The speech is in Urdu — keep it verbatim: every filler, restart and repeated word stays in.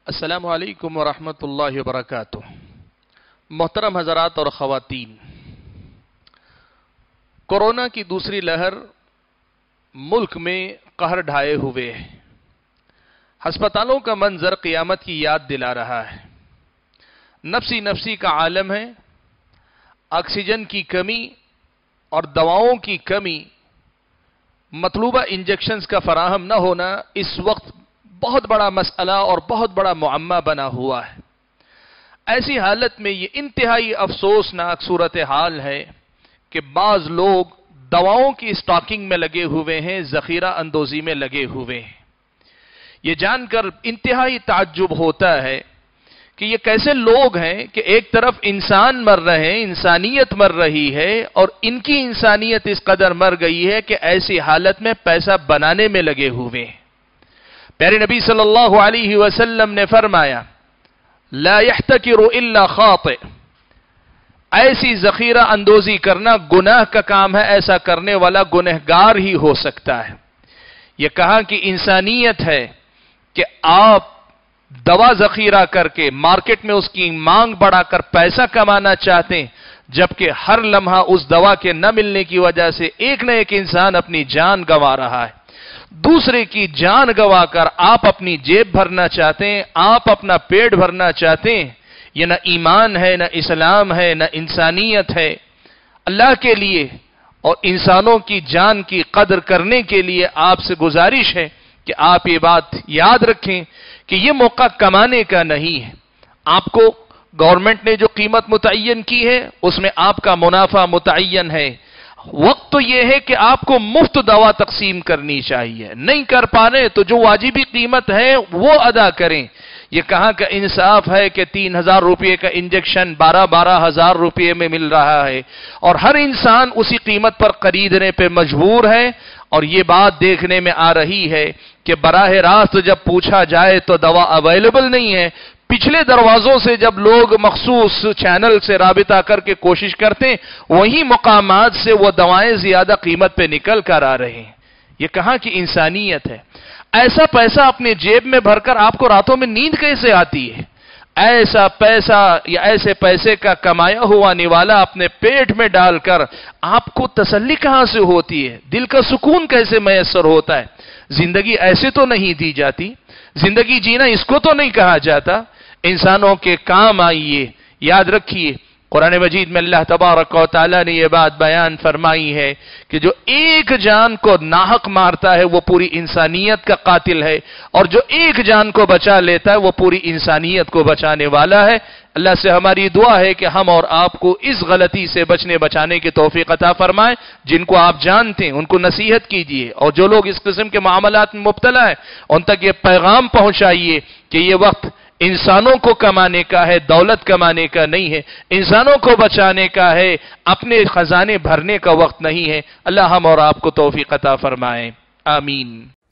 السلام علیکم ورحمۃ اللہ وبرکاتہ۔ محترم حضرات اور خواتین، کورونا کی دوسری لہر ملک میں قہر ڈھائے ہوئے ہے۔ ہسپتالوں کا منظر قیامت کی یاد دلا رہا ہے۔ نفسی نفسی کا عالم ہے۔ آکسیجن کی کمی اور دواؤں کی کمی، مطلوبہ انجیکشنز کا فراہم نہ ہونا اس وقت بہت بڑا مسئلہ اور بہت بڑا معمہ بنا ہوا ہے۔ ایسی حالت میں یہ انتہائی افسوسناک صورتحال ہے کہ بعض لوگ دواؤں کی اسٹاکنگ میں لگے ہوئے ہیں، ذخیرہ اندوزی میں لگے ہوئے ہیں۔ یہ جان کر انتہائی تعجب ہوتا ہے کہ یہ کیسے لوگ ہیں کہ ایک طرف انسان مر رہے ہیں، انسانیت مر رہی ہے، اور ان کی انسانیت اس قدر مر گئی ہے کہ ایسی حالت میں پیسہ بنانے میں لگے ہوئے ہیں۔ پیارے نبی صلی اللہ علیہ وسلم نے فرمایا، لا يحتکر الا خاطئ، ایسی ذخیرہ اندوزی کرنا گناہ کا کام ہے، ایسا کرنے والا گنہگار ہی ہو سکتا ہے۔ یہ کہا کہ انسانیت ہے کہ آپ دوا ذخیرہ کر کے مارکیٹ میں اس کی مانگ بڑھا کر پیسہ کمانا چاہتے ہیں، جبکہ ہر لمحہ اس دوا کے نہ ملنے کی وجہ سے ایک نہ ایک انسان اپنی جان گنوا رہا ہے۔ دوسرے کی جان گوا کر آپ اپنی جیب بھرنا چاہتے ہیں، آپ اپنا پیٹ بھرنا چاہتے ہیں۔ یہ نہ ایمان ہے، نہ اسلام ہے، نہ انسانیت ہے۔ اللہ کے لیے اور انسانوں کی جان کی قدر کرنے کے لیے آپ سے گزارش ہے کہ آپ یہ بات یاد رکھیں کہ یہ موقع کمانے کا نہیں ہے۔ آپ کو گورنمنٹ نے جو قیمت متعین کی ہے اس میں آپ کا منافع متعین ہے۔ وقت تو یہ ہے کہ آپ کو مفت دوا تقسیم کرنی چاہیے، نہیں کر پا رہے تو جو واجبی قیمت ہے وہ ادا کریں۔ یہ کہاں کا انصاف ہے کہ تین ہزار روپے کا انجیکشن بارہ بارہ ہزار روپے میں مل رہا ہے اور ہر انسان اسی قیمت پر خریدنے پہ مجبور ہے، اور یہ بات دیکھنے میں آ رہی ہے کہ براہ راست جب پوچھا جائے تو دوا اویلیبل نہیں ہے۔ پچھلے دروازوں سے جب لوگ مخصوص چینل سے رابطہ کر کے کوشش کرتے ہیں، وہی مقامات سے وہ دوائیں زیادہ قیمت پہ نکل کر آ رہے ہیں۔ یہ کہاں کی انسانیت ہے؟ ایسا پیسہ اپنے جیب میں بھر کر آپ کو راتوں میں نیند کیسے آتی ہے؟ ایسا پیسہ یا ایسے پیسے کا کمایا ہوا نوالا اپنے پیٹ میں ڈال کر آپ کو تسلی کہاں سے ہوتی ہے؟ دل کا سکون کیسے میسر ہوتا ہے؟ زندگی ایسے تو نہیں دی جاتی، زندگی جینا اس کو تو نہیں کہا جاتا۔ انسانوں کے کام آئیے، یاد رکھیے قرآن مجید میں اللہ تبارک و تعالی نے یہ بات بیان فرمائی ہے کہ جو ایک جان کو ناحق مارتا ہے وہ پوری انسانیت کا قاتل ہے، اور جو ایک جان کو بچا لیتا ہے وہ پوری انسانیت کو بچانے والا ہے۔ اللہ سے ہماری دعا ہے کہ ہم اور آپ کو اس غلطی سے بچنے بچانے کی توفیق عطا فرمائے۔ جن کو آپ جانتے ہیں ان کو نصیحت کیجیے، اور جو لوگ اس قسم کے معاملات میں مبتلا ہیں ان تک یہ پیغام پہنچائیے کہ یہ وقت انسانوں کو کمانے کا ہے، دولت کمانے کا نہیں ہے، انسانوں کو بچانے کا ہے، اپنے خزانے بھرنے کا وقت نہیں ہے۔ اللہ ہم اور آپ کو توفیق عطا فرمائے، آمین۔